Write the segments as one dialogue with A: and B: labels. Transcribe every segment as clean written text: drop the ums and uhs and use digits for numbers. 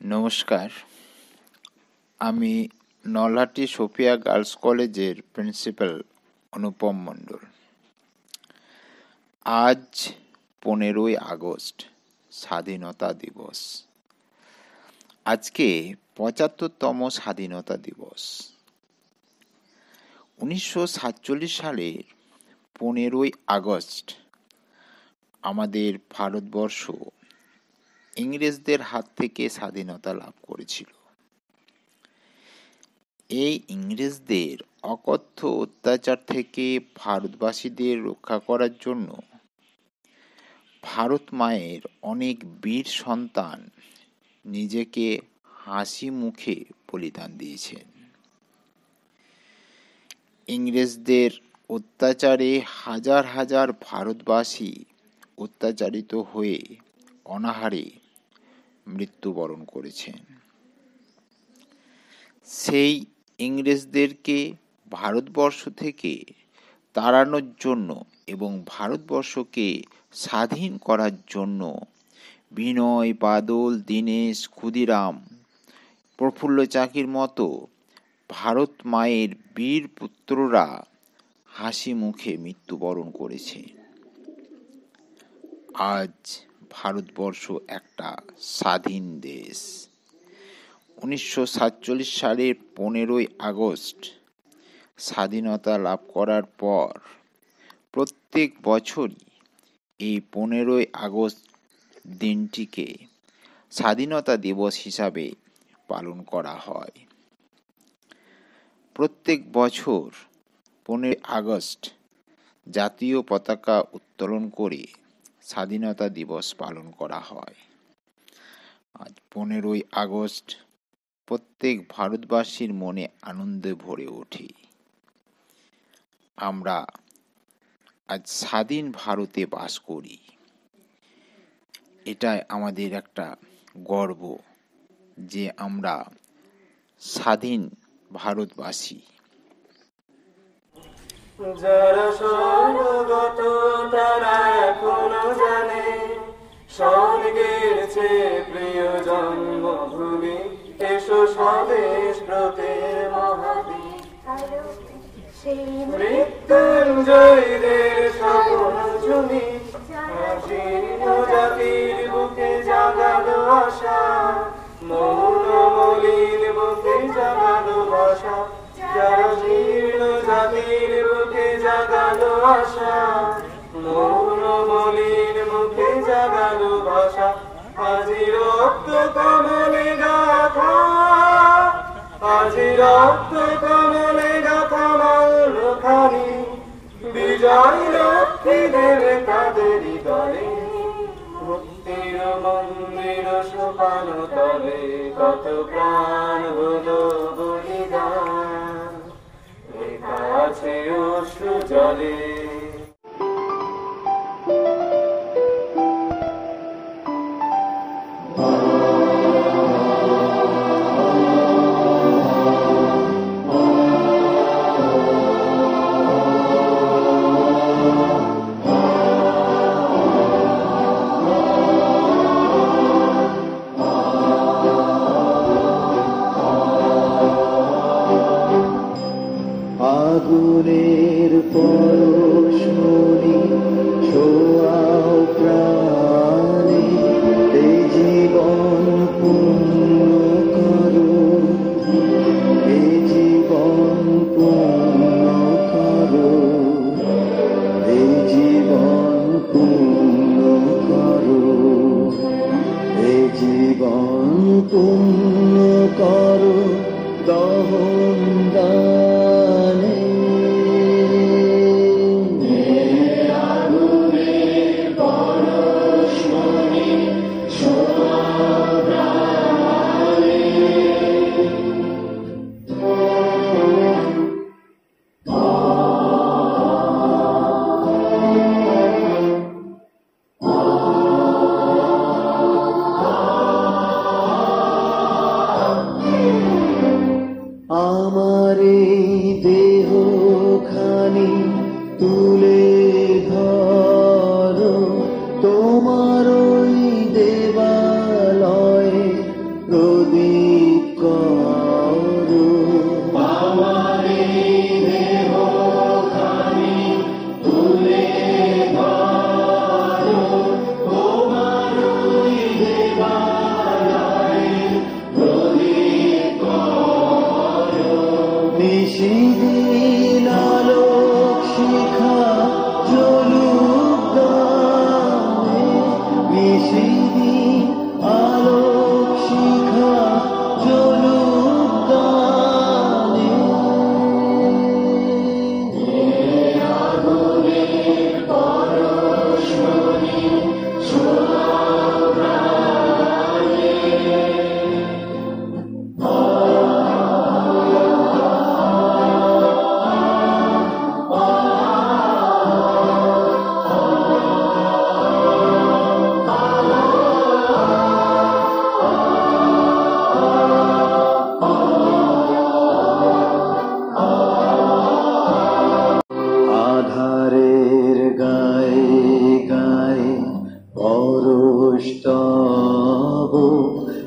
A: নমস্কার, আমি Nalhati Sophia girls কলেজের প্রিন্সিপাল অনুপম মণ্ডল। আজ 15ই আগস্ট, স্বাধীনতা দিবস। আজকে 75তম স্বাধীনতা দিবস। 1947 সালের 15ই আগস্ট আমাদের ভারতবর্ষ ইংরেজদের হাত থেকে স্বাধীনতা লাভ করেছিল। এই ইংরেজদের অকথ্য অত্যাচার থেকে ভারতবাসীদের রক্ষা করার জন্য ভারত মায়ের অনেক বীর সন্তান নিজেকে হাসি মুখে বলিদান দিয়েছেন। ইংরেজদের অত্যাচারে হাজার হাজার ভারতবাসী অত্যাচারিত হয়ে অনাহারে মৃত্যুবরণ করেছেন। সেই ইংরেজদেরকে ভারতবর্ষ থেকে তাড়ানোর জন্য এবং ভারতবর্ষকে স্বাধীন করার জন্য বিনয়, বাদল, দীনেশ, ক্ষুদিরাম, প্রফুল্ল চাকির মতো ভারত মায়ের বীর পুত্ররা হাসি মুখে মৃত্যুবরণ করেছে। আজ ভারতবর্ষ একটা স্বাধীন দেশ। 1947 সালের 15ই আগস্ট স্বাধীনতা লাভ করার পর প্রত্যেক বছরই এই 15ই আগস্ট দিনটিকে স্বাধীনতা দিবস হিসাবে পালন করা হয়। প্রত্যেক বছর 15ই আগস্ট জাতীয় পতাকা উত্তোলন করে স্বাধীনতা দিবস পালন করা হয়। আজ 15ই আগস্ট প্রত্যেক ভারতবাসীর মনে আনন্দে ভরে ওঠে। আমরা আজ স্বাধীন ভারতে বাস করি। এটাই আমাদের একটা গর্ব যে আমরা স্বাধীন ভারতবাসী।
B: যারা স্বর্গগত তারা এখনো জানে স্বর্গের চেয়ে প্রিয় জন্মভূমি, এসো স্বদেশ ব্রতের মহাদ্বীপ। মৃত্যুঞ্জয়ীদের স্বপ্ন জমি, জীর্ণ জাতির বুকে জাগালো আশা, মৌন মলিন বুকে জাগালো ভাষা। যারা জীর্ণ জাতির বুকে জাগালো আশা, মৌন মলিন মুখে জাগালো ভাষা। আজি রক্ত কমলে গাথা, আজি রক্ত কমলে গাথা মাল্যখানি, বিজয় লক্ষ্মী দেবে তাদের দলে। মুক্তির মন্দির সোপান তলে কত প্রাণ হলো বলিদান, লেখা আছে অশ্রু জলে।
C: আগুনের পরশমণি ছোঁয়াও প্রাণে, এই জীবন পূর্ণ করো, এই জীবন পূর্ণ করো, এই জীবন পূর্ণ করো, এই জীবন পূর্ণ করো দহন দানে। আমার এই দেহ খানি তুলে ধরো, তোমার ওই দেবালয়ে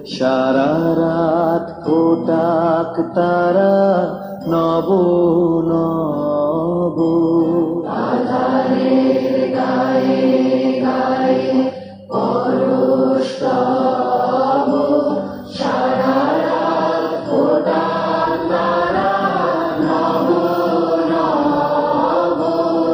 C: সারা রাত ফোটাক তারা নব নব। আধারের গায়ে গায়ে পরশ তব, সারা রাত ফোটাক তারা নব নব।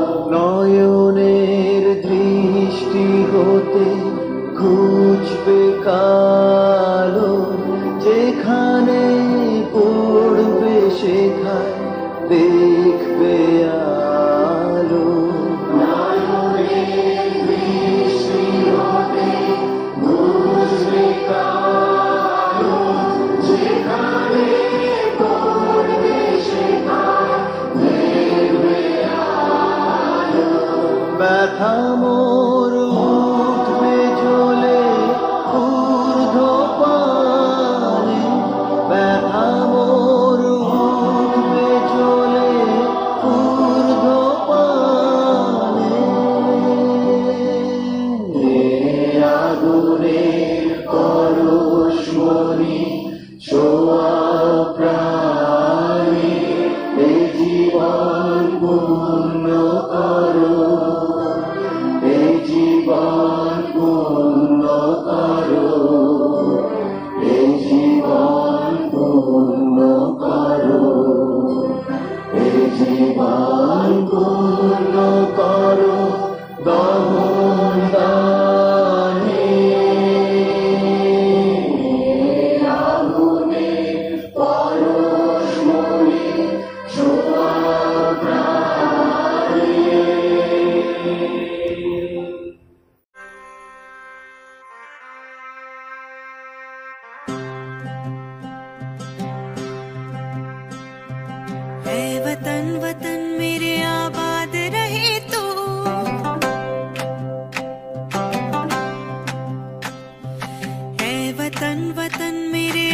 C: নয়নের দৃষ্টি হতে ঘুচবে কালো, যেখানে পড়বে সেখানে দেখবে আলো। নয়নের দৃষ্টি হতে ঘুচবে কালো, যেখানে পড়বে সেখানে দেখবে আলো। ব্যথা মোর উঠবে জ্বলে ঊর্ধ্বপানে, ব্যথা মোর উঠবে জ্বলে ঊর্ধ্বপানে। আগুনের পরশমণি ছোঁয়াও প্রাণে, এই জীবন পূর্ণ করো, এই জীবন পূর্ণ করো, এই জীবন পূর্ণ করো, এই জীবন পূর্ণ করো দহন দানে। আগুনের পরশমণি ছোঁয়াও প্রাণে।
D: ऐ वतन वतन मेरे आबाद रहे तू, ऐ वतन वतन मेरे